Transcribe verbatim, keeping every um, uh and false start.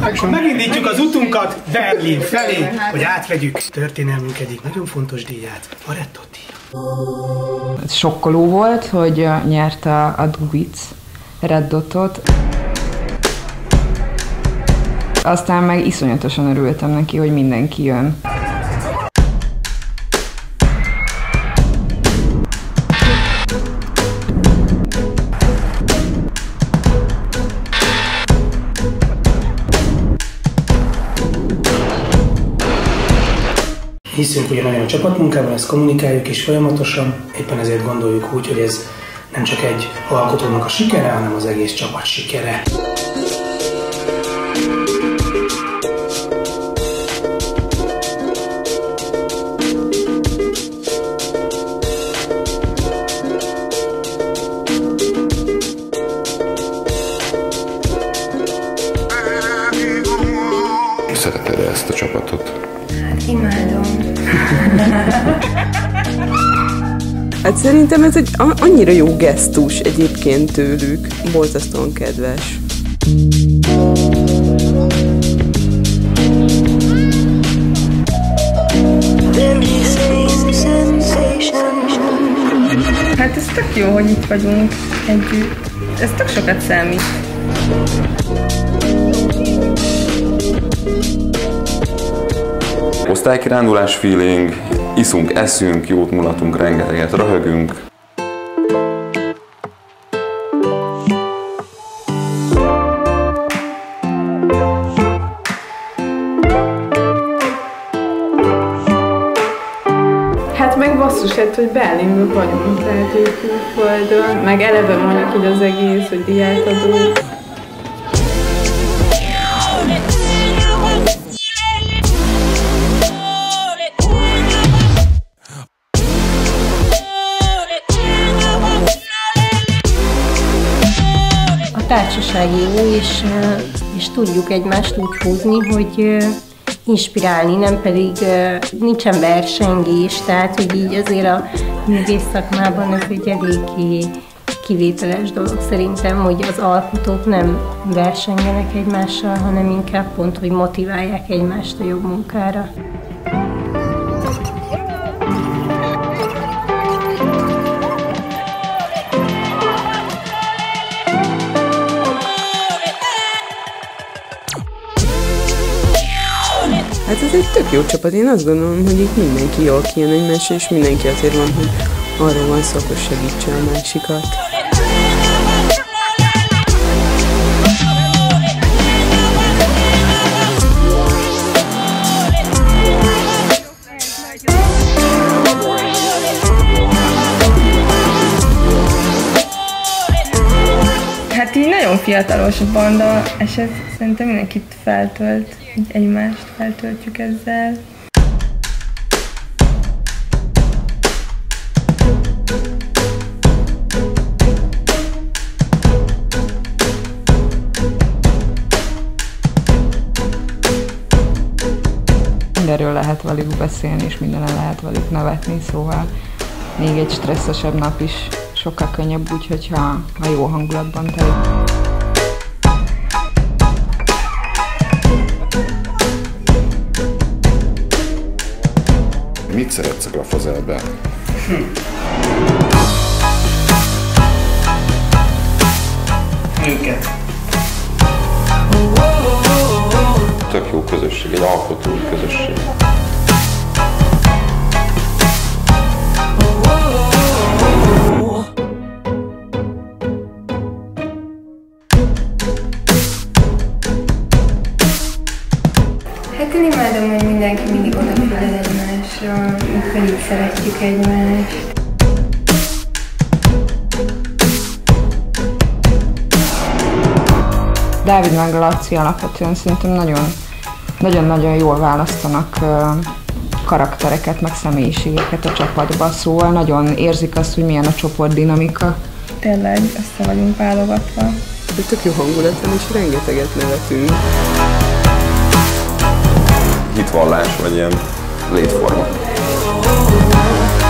Megindítjuk az utunkat Berlin felé, hogy átvegyük történelmünk egyik nagyon fontos díját, a Red Dot díjat. Sokkoló volt, hogy nyerte a Dubic Red Dotot. Aztán meg iszonyatosan örültem neki, hogy mindenki jön. Hiszünk ugyanolyan a csapatmunkában, ezt kommunikáljuk is folyamatosan, éppen ezért gondoljuk úgy, hogy ez nem csak egy alkotónak a sikere, hanem az egész csapat sikere. Szereted ezt a csapatot? Hát imádom. Hát szerintem ez egy annyira jó gesztus egyébként tőlük. Borzasztóan kedves. Hát ez tök jó, hogy itt vagyunk együtt. Ez tök sokat számít. Osztálykirándulás feeling, iszunk, eszünk, jót mulatunk, rengeteget röhögünk. Hát meg basszus, hát, hogy Berlinből vagyunk, tehát hogy külföldön, meg eleve mondjuk így az egész, hogy diát adunk. A társaság jó, és, és tudjuk egymást úgy húzni, hogy inspirálni, nem pedig nincsen versengés, tehát hogy így azért a művész szakmában ez egy eléggé kivételes dolog szerintem, hogy az alkotók nem versengenek egymással, hanem inkább pont, hogy motiválják egymást a jobb munkára. Hát ez egy tök jó csapat. Én azt gondolom, hogy itt mindenki jól kijön egymásra, és mindenki azért van, hogy arra van szó, hogy segítse a másikat. Hát így nagyon fiatalos a banda, és ez szerintem mindenkit feltölt, így egymást feltöltjük ezzel. Mindenről lehet velük beszélni, és mindenen lehet velük nevetni, szóval még egy stresszesebb nap is sokkal könnyebb úgy, hogyha ha jó hangulatban telik. Mit szeretsz a Grafazelben? Hm. Őket. Tök jó közösség, egy alkotói közösség. Hát én imádom, hogy mindenki mindig odafigyel egymásra, mi pedig szeretjük egymást. Dávid meg a Laci alapvetően szerintem nagyon, nagyon-nagyon jól választanak karaktereket, meg személyiségeket a csapatba, szóval nagyon érzik azt, hogy milyen a csoportdinamika. Tényleg össze vagyunk válogatva. Tök jó hangulat van, és rengeteget nevetünk. Hitvallás, vagy ilyen létforma.